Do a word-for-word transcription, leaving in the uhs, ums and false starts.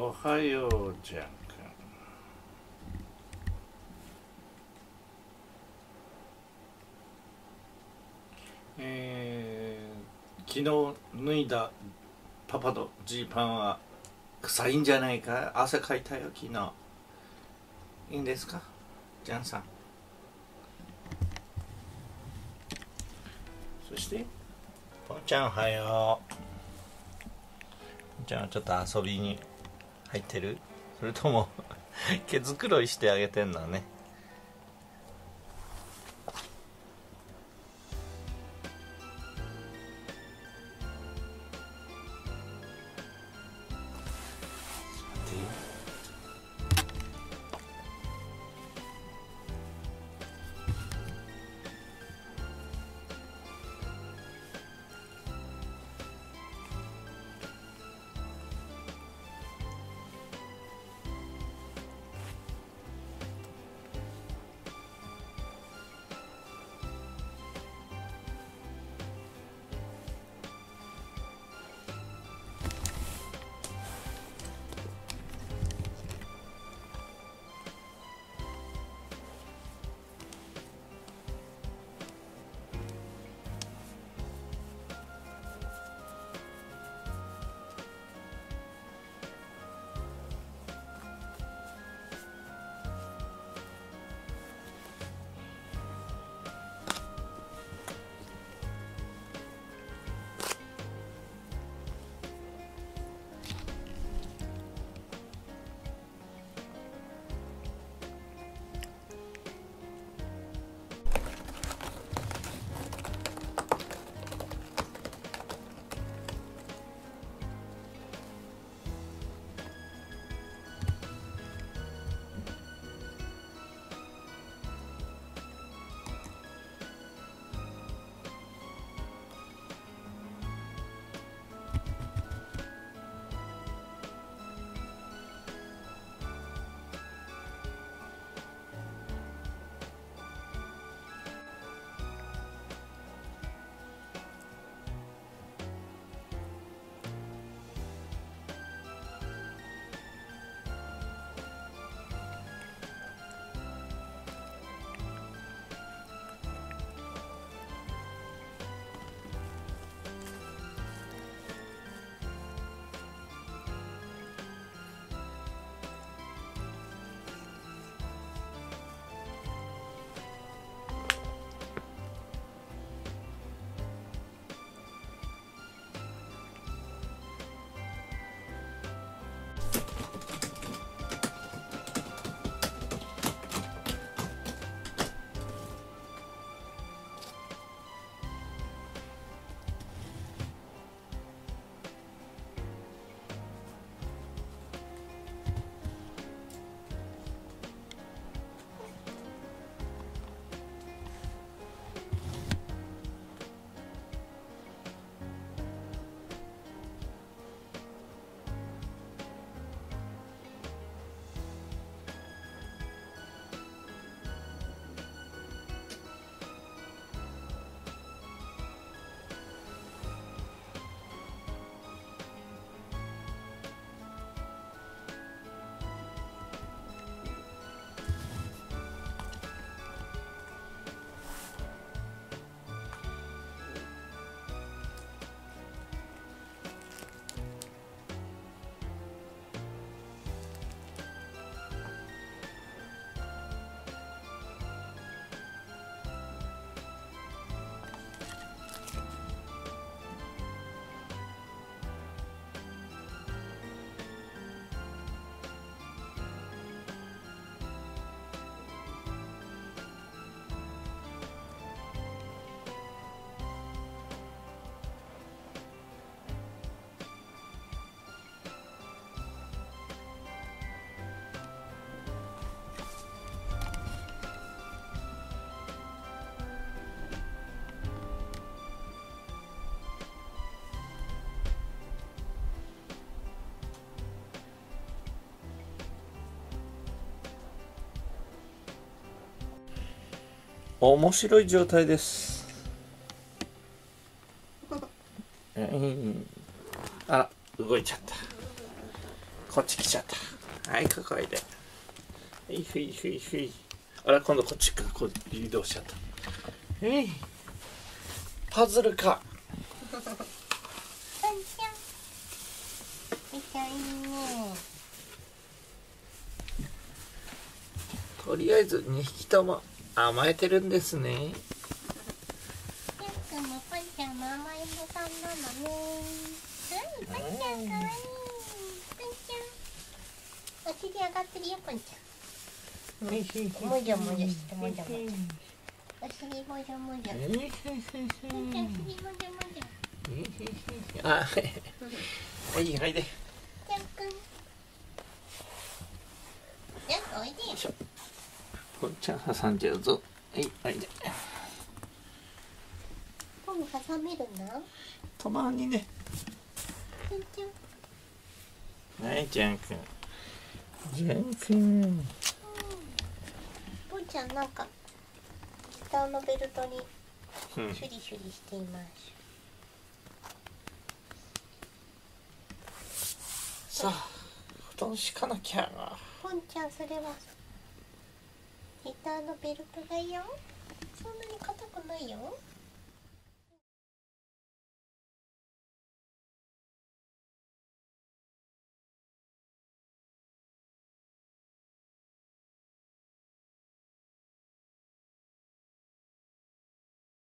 おはようじゃんか。えー、昨日脱いだパパのジーパンは臭いんじゃないか。汗かいたよ昨日。いいんですかジャンさん。そしてポンちゃんおはよう。ポンちゃんはちょっと遊びに入ってる？それとも毛づくろいしてあげてんのね。面白い状態です。あら動いちゃった。 こっち来ちゃった。はい、ここへで。ふいふいふいふい。あら、今度こっちか、こう移動しちゃった。えい。パズルか。 ポンちゃん。めちゃいいね。 とりあえずにひきとも甘えてるんですね。 ケン君もポンちゃんも甘えん坊さんなのね。うん、ポンちゃんかわいい。ポンちゃん。お尻上がってるよ、ポンちゃん。もじゃもじゃしてもじゃもじゃ。お尻もじゃもじゃ。ポンちゃん、お尻もじゃもじゃ。 あ、はい、はいで。 ケン君。じゃあ、おいでよ。 ポンちゃん挟んじゃうぞ。はい、はいで。 ポン挟めるな。 たまにね。 ポンちゃん。 はい、ジャン君。ジャン君。 ポンちゃん、なんか。ギターのベルトに。 うん、 シュリシュリしています。 さあ、布団敷かなきゃ。 ポンちゃん、それは。ギターのベルトだよ。そんなに硬くないよ。